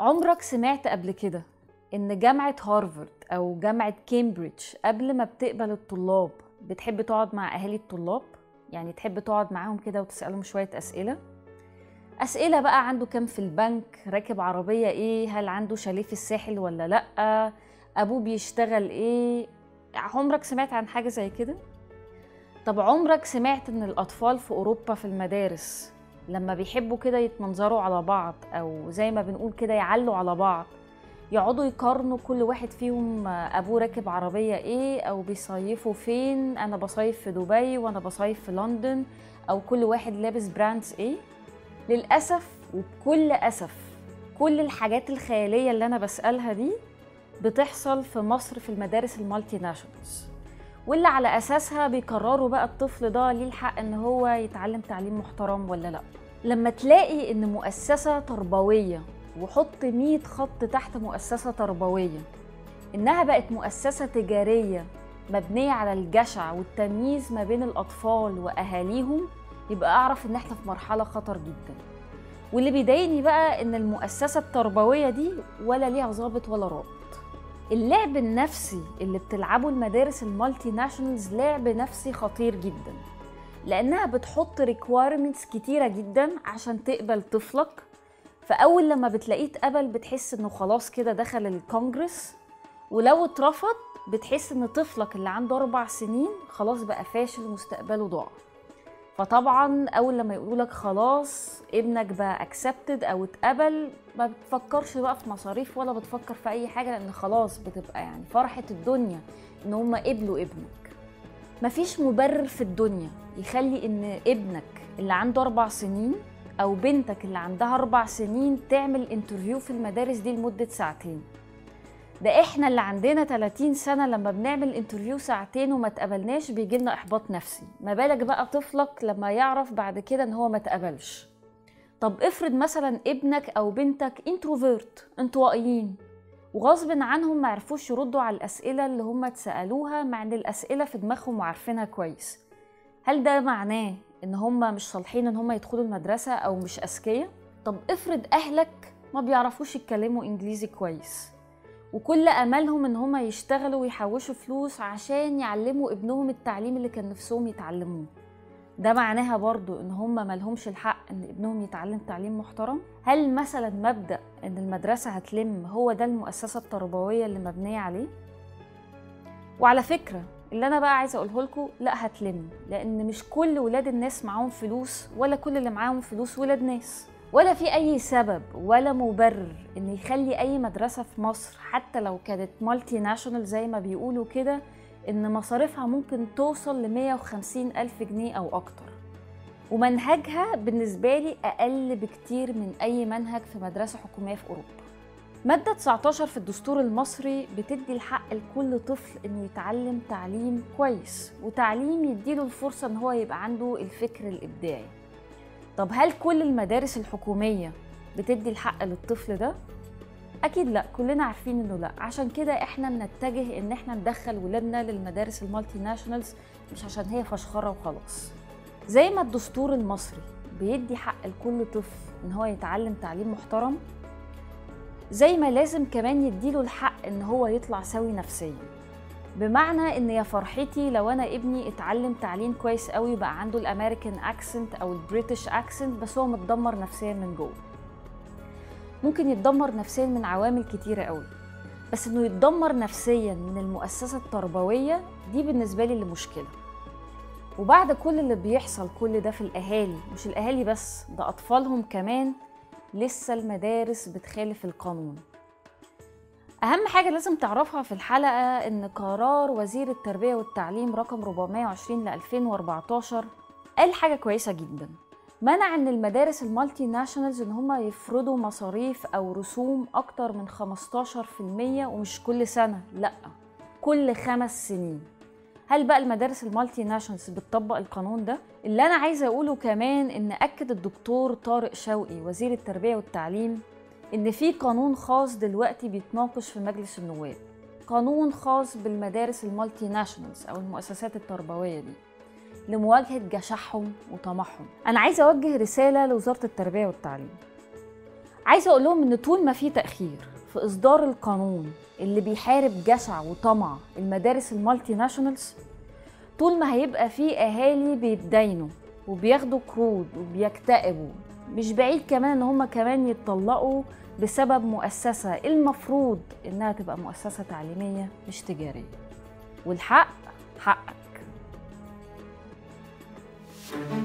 عمرك سمعت قبل كده إن جامعة هارفارد أو جامعة كامبريدج قبل ما بتقبل الطلاب بتحب تقعد مع أهالي الطلاب؟ يعني تحب تقعد معاهم كده وتسألهم شوية أسئلة بقى، عنده كام في البنك، راكب عربية إيه، هل عنده شاليه في الساحل ولا لأ، أبوه بيشتغل إيه. عمرك سمعت عن حاجة زي كده؟ طب عمرك سمعت إن الأطفال في أوروبا في المدارس لما بيحبوا كده يتمنظروا على بعض أو زي ما بنقول كده يعلوا على بعض، يقعدوا يقارنوا كل واحد فيهم أبوه راكب عربية إيه أو بيصيفوا فين، أنا بصيف في دبي وأنا بصيف في لندن، أو كل واحد لابس براندز إيه؟ للأسف وبكل أسف كل الحاجات الخيالية اللي أنا بسألها دي بتحصل في مصر في المدارس المالتي ناشونالز، واللي على أساسها بيقرروا بقى الطفل ده ليه الحق إن هو يتعلم تعليم محترم ولا لأ. لما تلاقي إن مؤسسة تربوية، وحط 100 خط تحت مؤسسة تربوية، إنها بقت مؤسسة تجارية مبنية على الجشع والتمييز ما بين الأطفال وأهاليهم، يبقى أعرف إن إحنا في مرحلة خطر جدا. واللي بيضايقني بقى إن المؤسسة التربوية دي ولا ليها ضابط ولا رابط. اللعب النفسي اللي بتلعبه المدارس المالتي ناشونالز لعب نفسي خطير جدا، لأنها بتحط ريكويرمنتس كتيرة جدا عشان تقبل طفلك. فأول لما بتلاقيه اتقبل بتحس إنه خلاص كده دخل الكونجرس، ولو اترفض بتحس إن طفلك اللي عنده 4 سنين خلاص بقى فاشل ومستقبله ضاع. فطبعا أول لما يقولولك خلاص ابنك بقى اكسبتد أو اتقبل، ما بتفكرش بقى في مصاريف ولا بتفكر في أي حاجة، لأن خلاص بتبقى يعني فرحة الدنيا إن هما قبلوا ابنك. مفيش مبرر في الدنيا يخلي إن ابنك اللي عنده 4 سنين أو بنتك اللي عندها 4 سنين تعمل انترفيو في المدارس دي لمدة 2 ساعة. ده احنا اللي عندنا 30 سنة لما بنعمل انترفيو 2 ساعة وما اتقبلناش بيجيلنا احباط نفسي، ما بالك بقى طفلك لما يعرف بعد كده ان هو ما اتقبلش. طب افرض مثلا ابنك او بنتك انتروفيرت، انطوائيين، وغصب عنهم ما عرفوش يردوا على الاسئلة اللي هم اتسألوها مع ان الاسئلة في دماغهم وعارفينها كويس. هل ده معناه ان هم مش صالحين ان هم يدخلوا المدرسة او مش اذكياء؟ طب افرض اهلك ما بيعرفوش يتكلموا انجليزي كويس، وكل املهم ان هم يشتغلوا ويحوشوا فلوس عشان يعلموا ابنهم التعليم اللي كان نفسهم يتعلموه، ده معناها برضو ان هم مالهمش الحق ان ابنهم يتعلم تعليم محترم؟ هل مثلا مبدأ ان المدرسة هتلم هو ده المؤسسة التربوية اللي مبنية عليه؟ وعلى فكرة اللي انا بقى عايزة اقوله لكم، لا هتلم، لان مش كل ولاد الناس معاهم فلوس، ولا كل اللي معاهم فلوس ولاد ناس، ولا في أي سبب ولا مبرر إن يخلي أي مدرسة في مصر حتى لو كانت مالتي ناشونال زي ما بيقولوا كده إن مصاريفها ممكن توصل ل150,000 جنيه أو أكتر، ومنهجها بالنسبة لي أقل بكتير من أي منهج في مدرسة حكومية في أوروبا. مادة 19 في الدستور المصري بتدي الحق لكل طفل إنه يتعلم تعليم كويس، وتعليم يديله الفرصة إن هو يبقى عنده الفكر الإبداعي. طب هل كل المدارس الحكومية بتدي الحق للطفل ده؟ أكيد لا، كلنا عارفين إنه لا. عشان كده إحنا بنتجه إن إحنا ندخل ولادنا للمدارس المالتي ناشونالز، مش عشان هي فشخرة وخلاص. زي ما الدستور المصري بيدي حق لكل طفل إن هو يتعلم تعليم محترم، زي ما لازم كمان يديله الحق إن هو يطلع سوي نفسيا. بمعنى ان يا فرحتي لو انا ابني اتعلم تعليم كويس قوي بقى عنده الامريكان اكسنت او البريتش اكسنت، بس هو متدمر نفسيا من جوه. ممكن يتدمر نفسيا من عوامل كتيرة قوي، بس انه يتدمر نفسيا من المؤسسة التربوية دي بالنسبة لي اللي مشكلة. وبعد كل اللي بيحصل كل ده في الاهالي، مش الاهالي بس، ده اطفالهم كمان، لسه المدارس بتخالف القانون. أهم حاجة لازم تعرفها في الحلقة إن قرار وزير التربية والتعليم رقم 420 ل 2014 قال حاجة كويسة جدا، منع إن المدارس المالتي ناشونالز إن هما يفرضوا مصاريف أو رسوم أكتر من 15%، ومش كل سنة، لأ، كل 5 سنين. هل بقى المدارس المالتي ناشونالز بتطبق القانون ده؟ اللي أنا عايزة أقوله كمان إن أكد الدكتور طارق شوقي وزير التربية والتعليم إن في قانون خاص دلوقتي بيتناقش في مجلس النواب، قانون خاص بالمدارس المالتي ناشونالز أو المؤسسات التربوية دي لمواجهة جشعهم وطمعهم. أنا عايزة أوجه رسالة لوزارة التربية والتعليم، عايزه اقول لهم ان طول ما في تاخير في اصدار القانون اللي بيحارب جشع وطمع المدارس المالتي ناشونالز، طول ما هيبقى في اهالي بيتداينوا وبياخدوا قروض وبيكتئبوا، مش بعيد كمان ان هم كمان يتطلقوا بسبب مؤسسه المفروض انها تبقى مؤسسه تعليميه مش تجاريه. والحق حقك.